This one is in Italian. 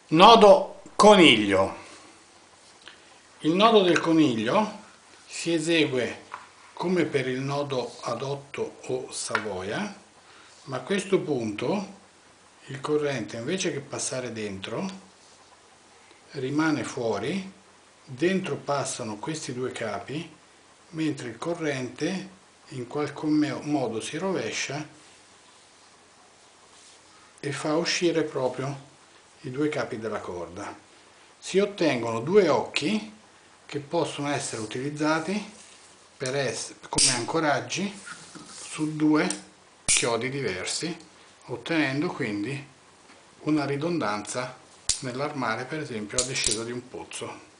Nodo coniglio. Il nodo del coniglio si esegue come per il nodo ad 8 o Savoia, ma a questo punto il corrente, invece che passare dentro, rimane fuori, dentro passano questi due capi, mentre il corrente in qualche modo si rovescia e fa uscire proprio i due capi della corda. Si ottengono due occhi che possono essere utilizzati come ancoraggi su due chiodi diversi, ottenendo quindi una ridondanza nell'armare per esempio la discesa di un pozzo.